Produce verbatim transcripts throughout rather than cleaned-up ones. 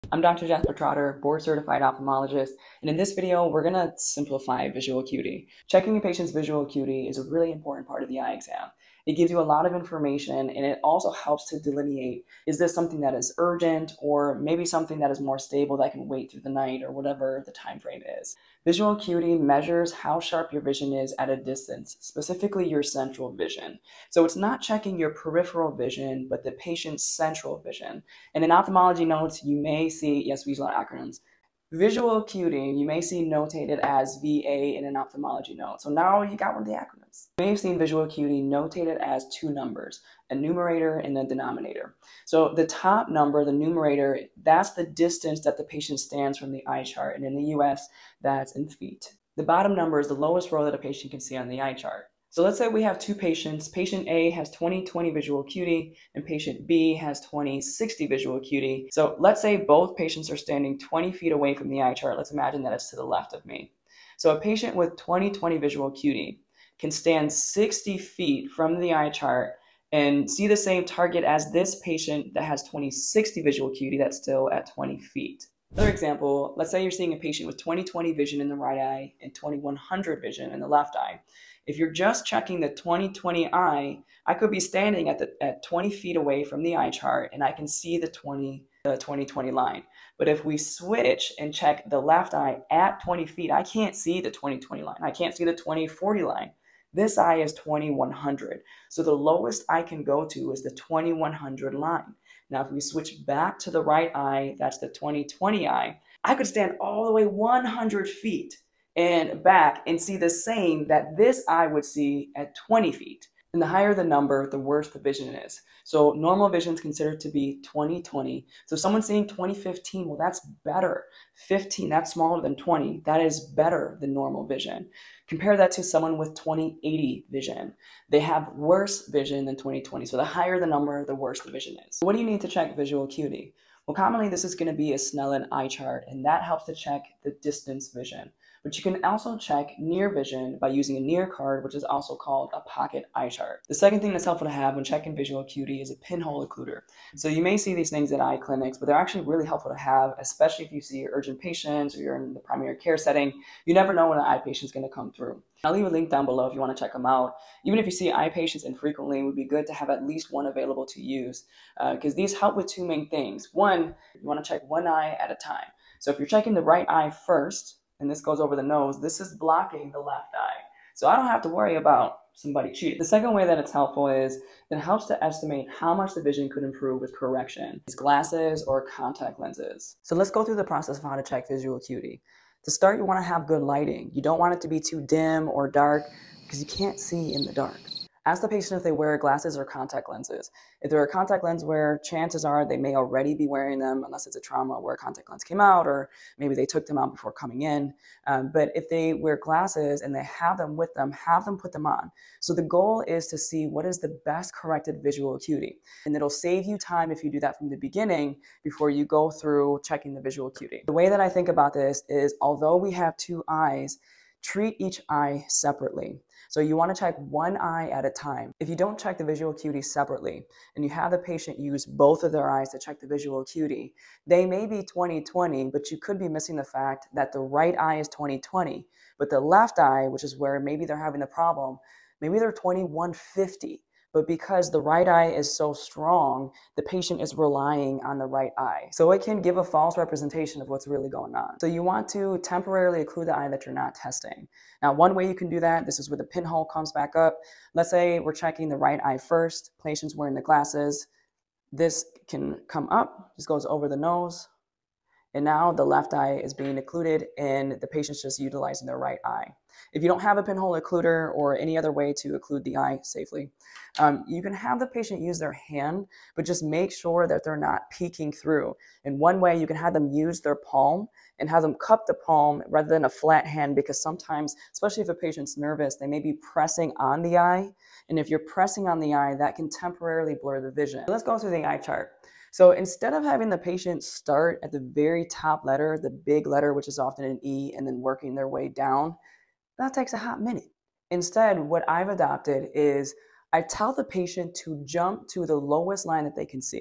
I'm Doctor Jasper Trotter, board certified ophthalmologist, and in this video, we're going to simplify visual acuity. Checking a patient's visual acuity is a really important part of the eye exam. It gives you a lot of information, and it also helps to delineate, is this something that is urgent or maybe something that is more stable that can wait through the night or whatever the time frame is. Visual acuity measures how sharp your vision is at a distance, specifically your central vision. So it's not checking your peripheral vision, but the patient's central vision. And in ophthalmology notes, you may see, yes, we use a lot of acronyms. Visual acuity, you may see notated as V A in an ophthalmology note. So now you got one of the acronyms. You may have seen visual acuity notated as two numbers, a numerator and a denominator. So the top number, the numerator, that's the distance that the patient stands from the eye chart. And in the U S, that's in feet. The bottom number is the lowest row that a patient can see on the eye chart. So let's say we have two patients. Patient A has twenty twenty visual acuity and patient B has twenty sixty visual acuity. So let's say both patients are standing twenty feet away from the eye chart. Let's imagine that it's to the left of me. So a patient with twenty twenty visual acuity can stand sixty feet from the eye chart and see the same target as this patient that has twenty sixty visual acuity that's still at twenty feet. Another example, let's say you're seeing a patient with twenty twenty vision in the right eye and twenty-one hundred vision in the left eye. If you're just checking the twenty twenty eye, I could be standing at the at twenty feet away from the eye chart and I can see the twenty the twenty twenty line. But if we switch and check the left eye at twenty feet, I can't see the twenty twenty line. I can't see the twenty forty line. This eye is twenty-one hundred. So the lowest I can go to is the twenty-one hundred line. Now, if we switch back to the right eye, that's the twenty twenty eye, I could stand all the way one hundred feet and back and see the same that this eye would see at twenty feet. And the higher the number, the worse the vision is. So normal vision is considered to be twenty twenty. So someone seeing twenty fifteen, well, that's better. fifteen, that's smaller than twenty. That is better than normal vision. Compare that to someone with twenty eighty vision. They have worse vision than twenty twenty. So the higher the number, the worse the vision is. What do you need to check visual acuity? Well, commonly this is going to be a Snellen eye chart, and that helps to check the distance vision. But you can also check near vision by using a near card, which is also called a pocket eye chart. The second thing that's helpful to have when checking visual acuity is a pinhole occluder. So you may see these things at eye clinics, but they're actually really helpful to have, especially if you see urgent patients or you're in the primary care setting. You never know when an eye patient is going to come through. I'll leave a link down below if you want to check them out. Even if you see eye patients infrequently, it would be good to have at least one available to use because uh, these help with two main things. One, you want to check one eye at a time. So if you're checking the right eye first, and this goes over the nose, this is blocking the left eye. So I don't have to worry about somebody cheating. The second way that it's helpful is it helps to estimate how much the vision could improve with correction. These glasses or contact lenses. So let's go through the process of how to check visual acuity. To start, you want to have good lighting. You don't want it to be too dim or dark because you can't see in the dark. Ask the patient if they wear glasses or contact lenses. If they're a contact lens wearer, chances are they may already be wearing them unless it's a trauma where a contact lens came out or maybe they took them out before coming in. Um, but if they wear glasses and they have them with them, have them put them on. So the goal is to see what is the best corrected visual acuity. And it'll save you time if you do that from the beginning before you go through checking the visual acuity. The way that I think about this is although we have two eyes, treat each eye separately. So you want to check one eye at a time. If you don't check the visual acuity separately and you have the patient use both of their eyes to check the visual acuity, they may be twenty twenty, but you could be missing the fact that the right eye is twenty twenty, but the left eye, which is where maybe they're having the problem, maybe they're twenty-one fifty. But because the right eye is so strong, the patient is relying on the right eye. So it can give a false representation of what's really going on. So you want to temporarily occlude the eye that you're not testing. Now, one way you can do that, this is where the pinhole comes back up. Let's say we're checking the right eye first. Patient's wearing the glasses. This can come up, just goes over the nose. And now the left eye is being occluded and the patient's just utilizing their right eye. If you don't have a pinhole occluder or any other way to occlude the eye safely, um, you can have the patient use their hand, but just make sure that they're not peeking through. And one way you can have them use their palm and have them cup the palm rather than a flat hand, because sometimes, especially if a patient's nervous, they may be pressing on the eye. And if you're pressing on the eye, that can temporarily blur the vision. Let's go through the eye chart. So instead of having the patient start at the very top letter, the big letter, which is often an E, and then working their way down, that takes a hot minute. Instead, what I've adopted is I tell the patient to jump to the lowest line that they can see.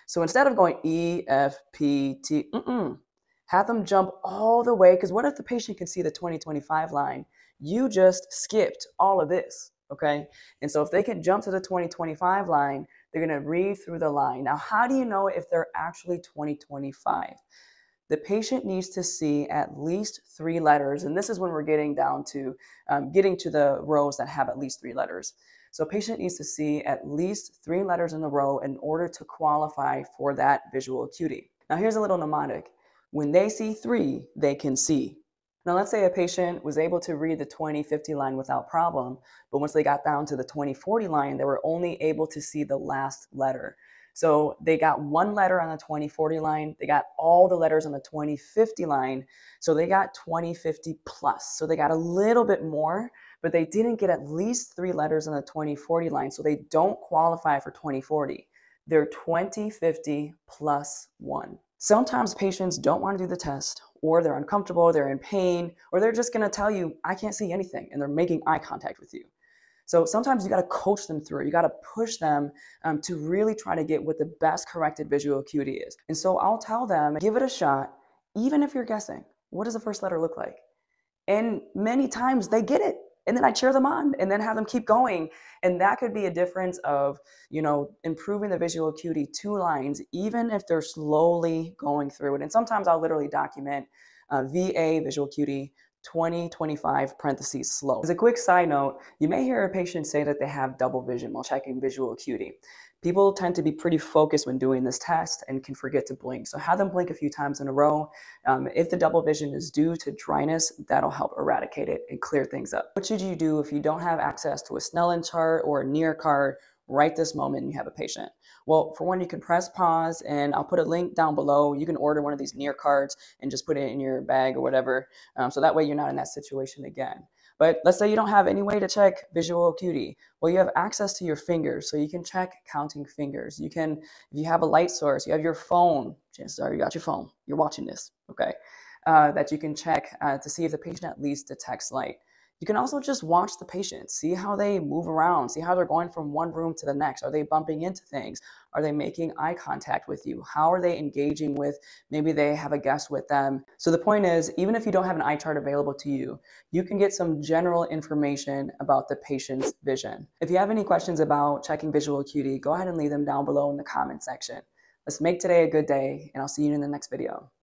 So instead of going E, F, P, T, mm-mm, have them jump all the way, because what if the patient can see the twenty twenty-five line? You just skipped all of this, okay? And so if they can jump to the twenty twenty-five line, they're gonna read through the line. Now, how do you know if they're actually twenty twenty-five? The patient needs to see at least three letters, and this is when we're getting down to um, getting to the rows that have at least three letters. So a patient needs to see at least three letters in a row in order to qualify for that visual acuity. Now here's a little mnemonic. When they see three, they can see. Now let's say a patient was able to read the twenty fifty line without problem, but once they got down to the twenty forty line, they were only able to see the last letter. So they got one letter on the twenty forty line, they got all the letters on the twenty fifty line, so they got twenty fifty plus. So they got a little bit more, but they didn't get at least three letters on the twenty forty line, so they don't qualify for twenty forty. They're twenty fifty plus one. Sometimes patients don't want to do the test, or they're uncomfortable, they're in pain, or they're just going to tell you, I can't see anything, and they're making eye contact with you. So sometimes you got to coach them through it. You got to push them um, to really try to get what the best corrected visual acuity is. And so I'll tell them, give it a shot, even if you're guessing. What does the first letter look like? And many times they get it. And then I cheer them on and then have them keep going. And that could be a difference of, you know, improving the visual acuity two lines, even if they're slowly going through it. And sometimes I'll literally document uh, V A visual acuity twenty twenty-five parentheses slow. As a quick side note, you may hear a patient say that they have double vision while checking visual acuity. People tend to be pretty focused when doing this test and can forget to blink. So have them blink a few times in a row. Um, if the double vision is due to dryness, that'll help eradicate it and clear things up. What should you do if you don't have access to a Snellen chart or a near card right this moment and you have a patient? Well, for one, you can press pause, and I'll put a link down below. You can order one of these near cards and just put it in your bag or whatever. Um, so that way you're not in that situation again. But let's say you don't have any way to check visual acuity. Well, you have access to your fingers, so you can check counting fingers. You can, if you have a light source, you have your phone. Chances are you got your phone. You're watching this, okay? Uh, that you can check uh, to see if the patient at least detects light. You can also just watch the patient, see how they move around, see how they're going from one room to the next. Are they bumping into things? Are they making eye contact with you? How are they engaging with, maybe they have a guest with them. So the point is, even if you don't have an eye chart available to you, you can get some general information about the patient's vision. If you have any questions about checking visual acuity, go ahead and leave them down below in the comment section. Let's make today a good day, and I'll see you in the next video.